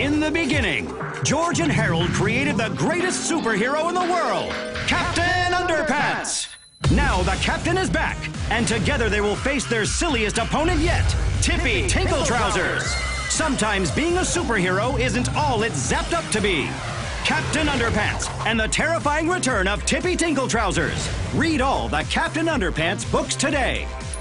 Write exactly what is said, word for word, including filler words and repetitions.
In the beginning, George and Haroldo created the greatest superhero in the world, Captain Underpants. Now the captain is back, and together they will face their silliest opponent yet, Tippy Tinkle Trousers. Sometimes being a superhero isn't all it's zapped up to be. Captain Underpants and the terrifying return of Tippy Tinkle Trousers. Read all the Captain Underpants books today.